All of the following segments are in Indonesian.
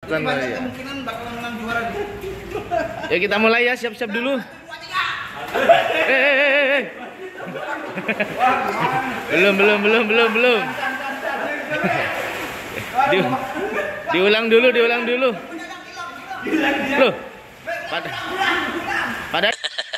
Ini banyak ya. kemungkinan bakalan menang juara. Ya kita mulai ya, siap-siap dulu. Belum. Diulang dulu. Loh. Pada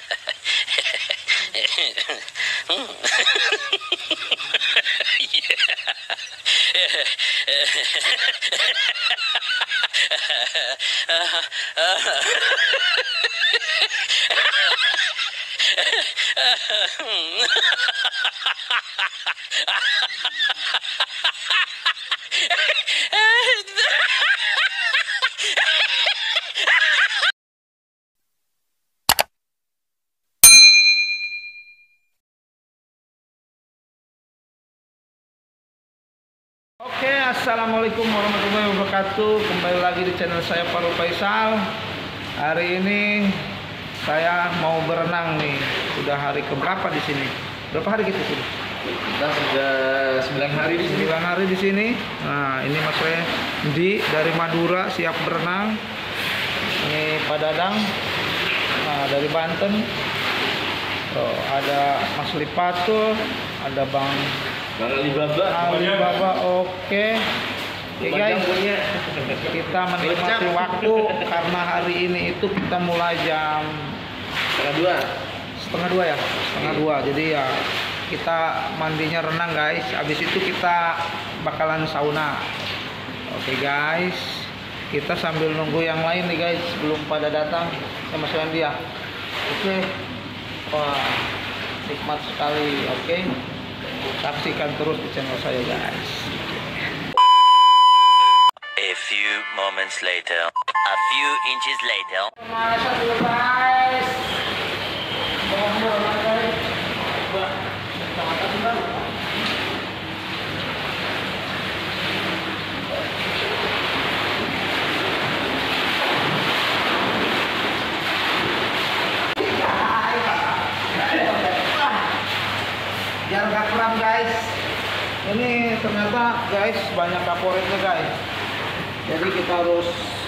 Oke, assalamualaikum warahmatullahi wabarakatuh. Kembali lagi di channel saya Farul Faisal. Hari ini saya mau berenang nih. Udah hari keberapa di sini? Berapa hari gitu sudah? Kita sudah 9 hari di sini. 9 hari di sini. Nah, ini Mas Rendi dari Madura siap berenang. Ini Pak Dadang dari Banten. Oh, ada Mas Lipatul, ada Bang Alibaba, oke. Oke guys, kita menikmati waktu karena hari ini itu kita mulai jam setengah dua ya, setengah dua. Jadi ya kita mandinya renang guys. Habis itu kita bakalan sauna. Oke guys, kita sambil nunggu yang lain nih guys, belum pada datang. Mas Randy ya. Oke, wah nikmat sekali. Oke. Saksikan terus di channel saya guys. A few moments later, a few inches later. Masa dulu guys. Biar gak kram guys. Ini ternyata guys banyak kaporitnya guys. Jadi kita harus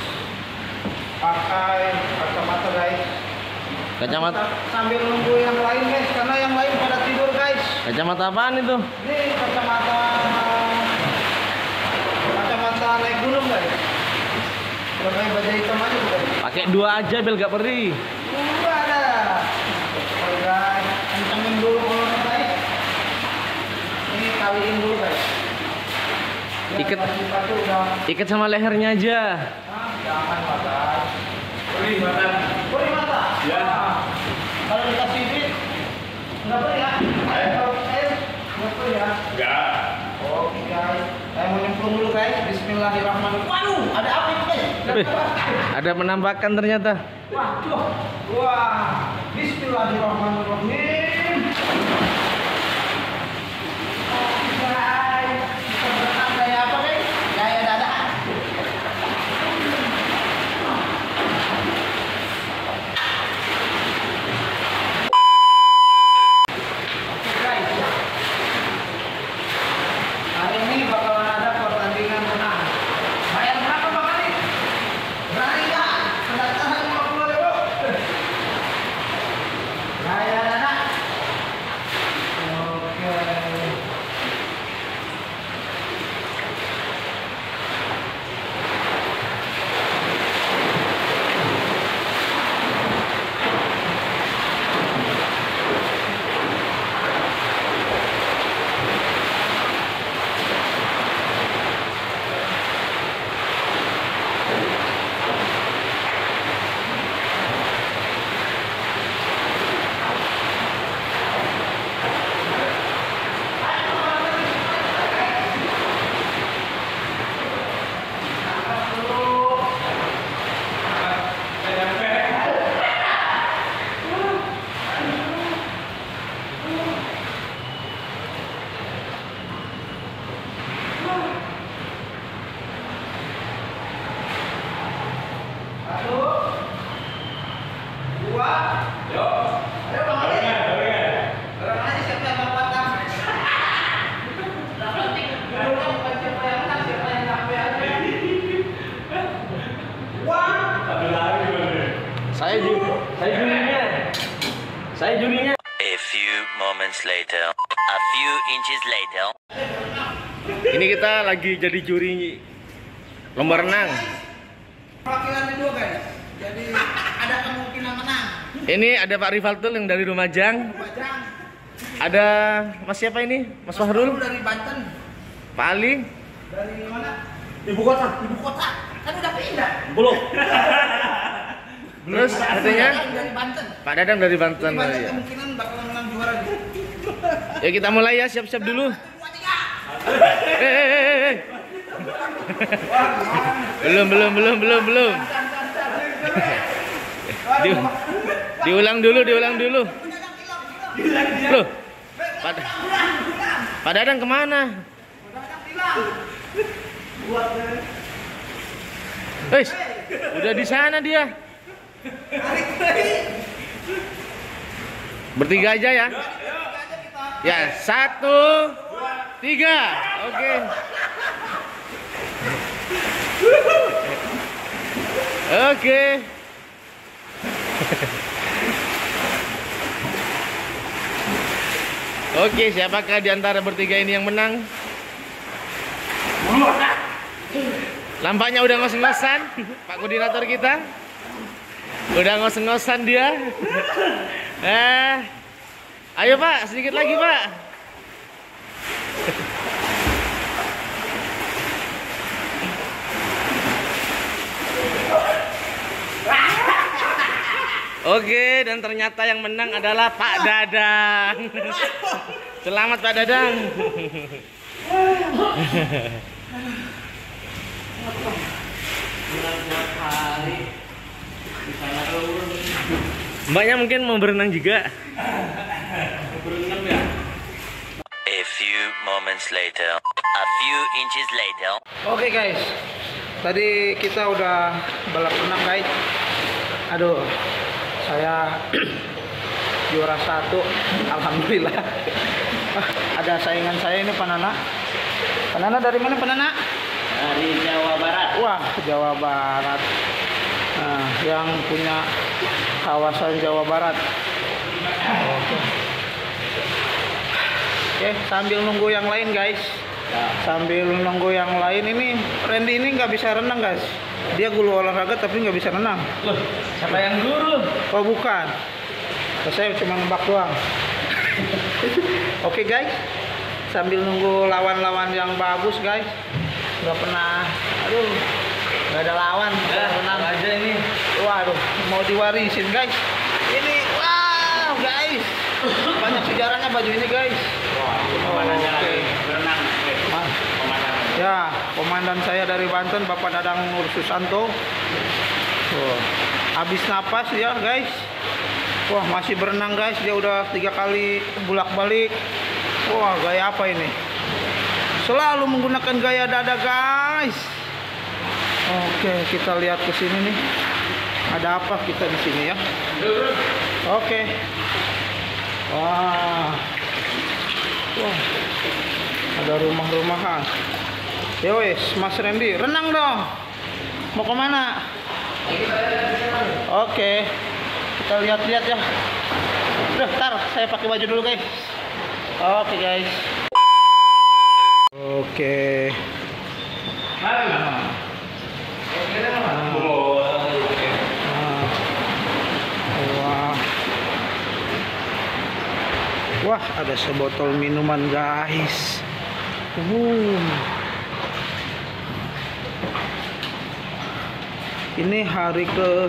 pakai kacamata guys. Kacamata Sambil nunggu yang lain guys, karena yang lain pada tidur guys. kacamata apaan itu? Ini kacamata naik gunung guys. Pakai baju hitam aja guys. Pakai 2 aja biar gak perih. Ada. Oke guys, kencengin dulu kolonnya guys. Ini kaliin dulu guys. Ikat sama lehernya aja. Jangan lah guys. Perih mata. Ya. Kalau dikasih fit, nggak perih ya? Kalau air, nggak perih ya? Enggak. Oke guys, saya mau nyemplung dulu guys. Bismillahirrahmanirrahim. Waduh, ada apa itu guys? Wih, ada penampakan ternyata. Waduh, wah. Bismillahirrahmanirrahim. Oke guys, kita berenang gaya apa guys? Gaya dadakan. Oke guys, hari ini bakalan ada pertandingan renang. Bayar berapa Bang Ali? Berani nggak? Pendaftaran 50.000. Gaya dadakan. Saya jurinya. Saya jurinya. A few moments later. A few inches later. Ini kita lagi jadi juri lomba renang. Perwakilan kedua guys. Jadi ada kemungkinan menang. Ini ada Pak Rivaltul yang dari Lumajang. Bajang. Ada Mas siapa ini? Mas Fahrul? Dari Banten. Pak Ali? Dari mana? Ibu kota. Ibu kota. Kan udah pindah. Belum. Terus katanya Dari Banten. Pak Dadang dari Banten. Jadi Banten Ya. kemungkinan bakalan menang juara nih. Ya kita mulai ya, siap-siap dulu. 2, 3. Eh. Belum. Diulang dulu. Loh. Pak Dadang kemana? Wes, udah di sana dia. Bertiga aja ya. Ya, 1, 3. Oke. Oke. Oke, siapakah di antara bertiga ini yang menang? Lampaknya udah ngos-ngosan, Pak koordinator kita. Udah ngos-ngosan dia. Ayo Pak, sedikit lagi Pak. Oke, dan ternyata yang menang adalah Pak Dadang. Selamat Pak Dadang. Mbaknya mungkin mau berenang juga. A few moments later. A few inches later. Oke guys, tadi kita udah balap renang guys. Aduh, saya juara 1, alhamdulillah. Ada saingan saya ini Panana. Panana dari mana Panana? Dari Jawa Barat. Wah, Jawa Barat. Nah, yang punya kawasan Jawa Barat. Oke, sambil nunggu yang lain guys. Sambil nunggu yang lain ini, Randy ini nggak bisa renang guys. Dia guru olahraga tapi nggak bisa renang. Loh, siapa yang guru? Oh bukan, saya cuma nebak doang. Oke guys, sambil nunggu lawan-lawan yang bagus guys. Nggak pernah, aduh, nggak ada lawan. Renang aja ini. Waduh, mau diwarisin guys. Ini, wow guys, banyak sejarahnya baju ini guys. Komandannya Oke. lagi berenang. Komandan. Ya, komandan saya dari Banten, Bapak Dadang Nur Susanto. Habis napas ya guys. Wah, masih berenang guys. Dia udah 3 kali bolak-balik. Wah, gaya apa ini? Selalu menggunakan gaya dada guys. Oke, kita lihat ke sini nih. Ada apa kita di sini ya? Oke. Wah. Wah. Ada rumah-rumahan. Ya wes, Mas Randy, renang dong. Mau kemana? Oke. Kita lihat-lihat ya. Udah, ntar saya pakai baju dulu guys. Oke guys. Oke. Wah. Wah, ada sebotol minuman guys. Ini hari ke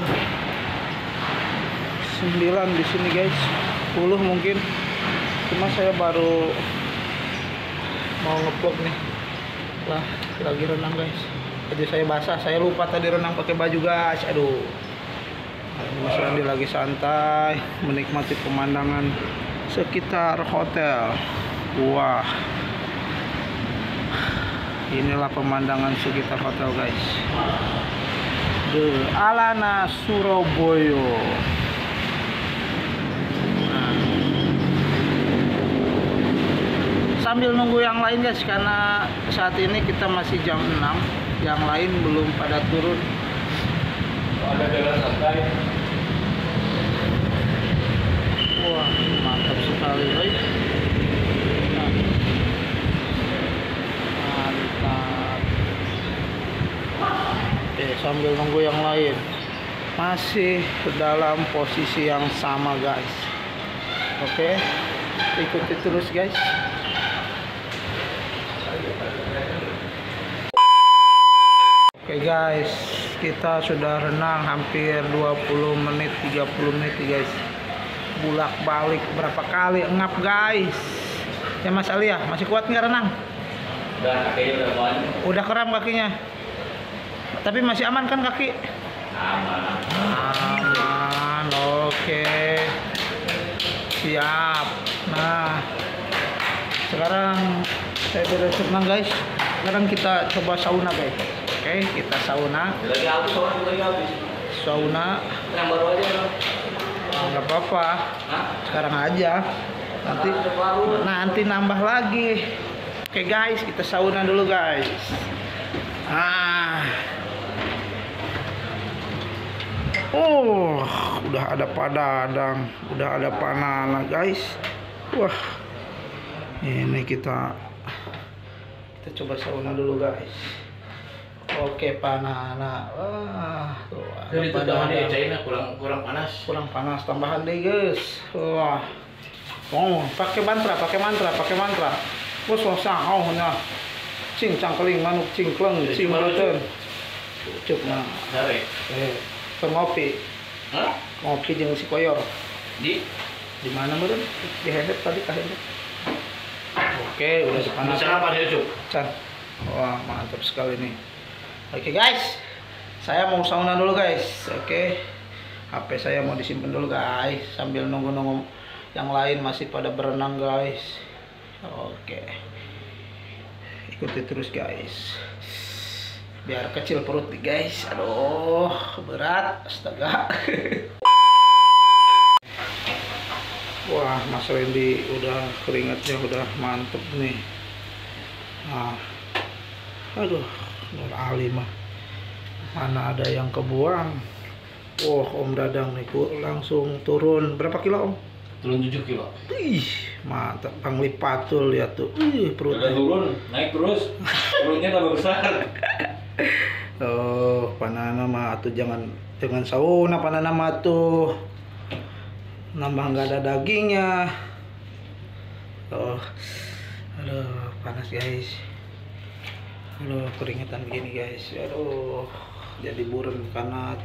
9 di sini guys. 10 mungkin. Cuma saya baru mau nge-vlog nih. Lah, lagi renang guys. Jadi saya basah, saya lupa tadi renang pakai baju guys. Aduh. Mas Randy lagi santai menikmati pemandangan sekitar hotel. Wah. Inilah pemandangan sekitar hotel guys. The Alana Surabaya. Sambil nunggu yang lain guys, karena saat ini kita masih jam 6, yang lain belum pada turun. Ada jalan santai. Wah, mantap sekali, guys. Mantap. Oke, sambil nunggu yang lain. Masih dalam posisi yang sama, guys. Oke, ikuti terus, guys. Oke guys, kita sudah renang hampir 20 menit, 30 menit guys. Bulak balik berapa kali engap guys. Ya Mas Ali ya, masih kuat nggak renang? Udah, kakinya udah kuat. Udah kram kakinya. Tapi masih aman kan kaki? Aman. Aman, oke. Siap. Nah, sekarang saya beres renang guys. Sekarang kita coba sauna guys. Oke, kita sauna. Lagi habis, lagi habis. Sauna. Yang baru aja. Nggak apa-apa. Hah? Sekarang aja. Nanti nambah lagi. Oke guys, kita sauna dulu guys. Udah ada padadang, udah ada panana guys. Wah, ini kita coba sauna dulu guys. Oke, panana. Wah, tuh ada padadang. China kurang panas. Kurang panas, tambahan deh guys. Wah, pakai mantra. Bos losang, nah, cing cangkeling manuk cingkleng, cing baleuten. Cukup nah. Sare. Ngopi. Hah? Ngopi jeung si koyor. Di Di mana meureun? Di headset tadi ka headset. Oke, udah panas. apa dia, Cuk? Can. Wah, mantap sekali nih. Oke guys, saya mau sauna dulu guys. Oke, HP saya mau disimpan dulu guys, sambil nunggu yang lain masih pada berenang guys. Oke, ikuti terus guys, biar kecil perut nih guys. Aduh, berat, astaga. Wah, Mas Randy udah keringatnya udah mantep nih. Nah, aduh, Nur Ali mah mana ada yang kebuang. Wah, Om Dadang nih langsung turun berapa kilo Om? Turun 7 kilo. Ih, mantap, panglipatul lihat tuh. Perutnya. Udah turun, naik terus. Perutnya tambah besar. Oh, panana mah tuh jangan sauna panana mah tuh. Nambah nggak ada dagingnya. Oh, aduh, panas guys. Aduh, keringetan begini guys. Aduh, jadi buram karena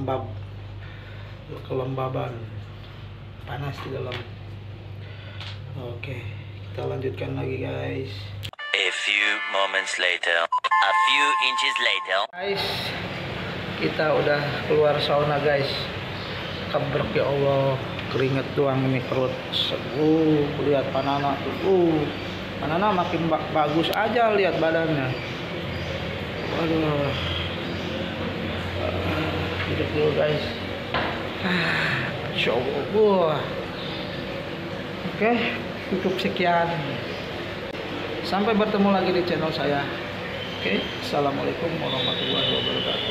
kelembaban, panas di dalam. Oke, kita lanjutkan lagi guys. A few moments later. A few inches later. Guys, kita udah keluar sauna guys. Kebrek ya Allah, keringet doang ini perut. Lihat panana tuh. Panana makin bagus aja lihat badannya. Aduh, hidup dulu guys. Coba. Oke, cukup sekian. Sampai bertemu lagi di channel saya. Oke, assalamualaikum warahmatullahi wabarakatuh.